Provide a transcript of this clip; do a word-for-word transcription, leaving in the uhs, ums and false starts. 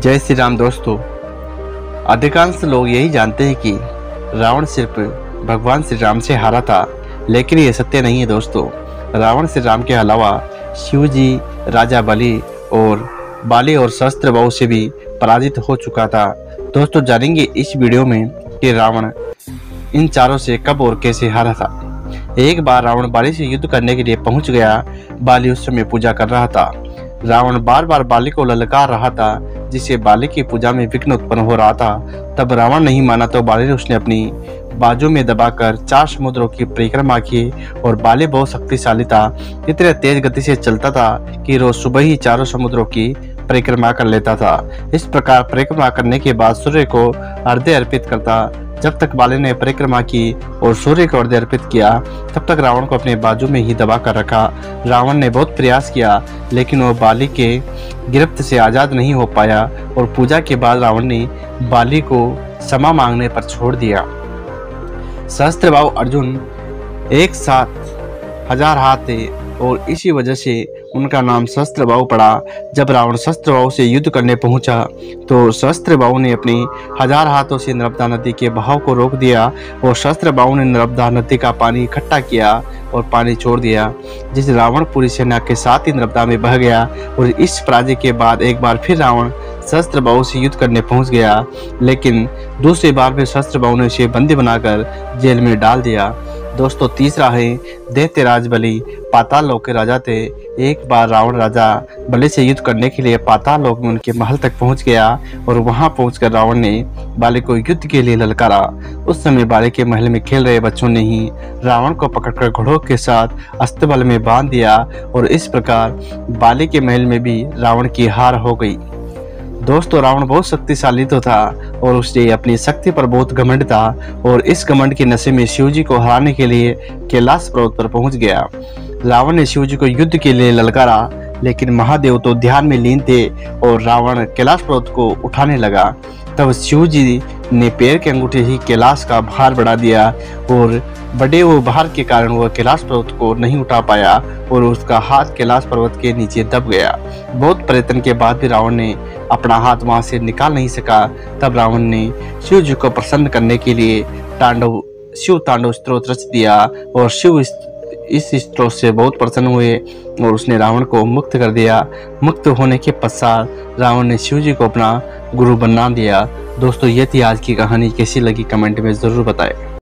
जय श्री राम। दोस्तों, अधिकांश लोग यही जानते हैं कि रावण सिर्फ भगवान श्री राम से हारा था, लेकिन ये सत्य नहीं है। दोस्तों, रावण श्री राम के अलावा शिव जी, राजा बलि और बाली और सहस्त्रबाहु से भी पराजित हो चुका था। दोस्तों, जानेंगे इस वीडियो में कि रावण इन चारों से कब और कैसे हारा था। एक बार रावण बाली से युद्ध करने के लिए पहुंच गया। बाली उस समय पूजा कर रहा था। रावण बार बार बाली को ललकार रहा था, जिससे बाली की पूजा में विघ्न उत्पन्न हो रहा था। तब रावण नहीं माना तो बाली ने उसने अपनी बाजू में दबाकर चार समुद्रों की परिक्रमा की। और बाली बहुत शक्तिशाली था, इतने तेज गति से चलता था कि रोज सुबह ही चारों समुद्रों की परिक्रमा कर लेता था। इस प्रकार परिक्रमा करने के बाद सूर्य को अर्घ्य अर्पित करता। जब तक बाली ने परिक्रमा की और सूर्य को अर्घ्य अर्पित किया, तब तक रावण को अपने बाजू में ही दबा कर रखा। रावण ने बहुत प्रयास किया, लेकिन वो बाली के गिरफ्त से आजाद नहीं हो पाया। और पूजा के बाद रावण ने बाली को क्षमा मांगने पर छोड़ दिया। सहस्त्रबाहु अर्जुन एक साथ हजार हाथ थे और इसी वजह से उनका नाम सहस्त्रबाहु पड़ा। जब रावण सहस्त्रबाहु से युद्ध करने पहुंचा तो सहस्त्रबाहु ने अपने हजार हाथों से नर्मदा नदी के बहाव को रोक दिया और सहस्त्रबाहु ने नर्मदा नदी का पानी इकट्ठा किया और पानी छोड़ दिया, जिस रावण पूरी सेना के साथ ही नर्मदा में बह गया। और इस पराजय के बाद एक बार फिर रावण सहस्त्रबाहु से युद्ध करने पहुंच गया, लेकिन दूसरी बार फिर सहस्त्रबाहु ने उसे बंदी बनाकर जेल में डाल दिया। दोस्तों, तीसरा है दैत्यराज बलि। पाताल लोक के राजा थे। एक बार रावण राजा बलि से युद्ध करने के लिए पाताल लोक में उनके महल तक पहुंच गया और वहां पहुंचकर रावण ने बाली को युद्ध के लिए ललकारा। उस समय बाली के महल में खेल रहे बच्चों ने ही रावण को पकड़कर घोड़ों के साथ अस्तबल में बांध दिया और इस प्रकार बाली के महल में भी रावण की हार हो गई। दोस्तों, रावण बहुत शक्तिशाली तो था और उसने अपनी शक्ति पर बहुत घमंड था और इस घमंड के नशे में शिव जी को हराने के लिए कैलाश पर्वत पर पहुंच गया। रावण ने शिव जी को युद्ध के लिए ललकारा, लेकिन महादेव तो ध्यान में लीन थे और रावण कैलाश पर्वत को उठाने लगा। तब शिव जी ने पैर के अंगूठे ही कैलाश का भार बढ़ा दिया और बड़े वो भार के कारण वह कैलाश पर्वत को नहीं उठा पाया और उसका हाथ कैलाश पर्वत के नीचे दब गया। बहुत प्रयत्न के बाद भी रावण ने अपना हाथ वहां से निकाल नहीं सका। तब रावण ने शिव जी को प्रसन्न करने के लिए तांडव शिव तांडव स्त्रोत रच दिया और शिव इस स्त्रोत से बहुत प्रसन्न हुए और उसने रावण को मुक्त कर दिया। मुक्त होने के पश्चात रावण ने शिव जी को अपना गुरु बना दिया। दोस्तों, ये थी आज की कहानी। कैसी लगी कमेंट में जरूर बताएं।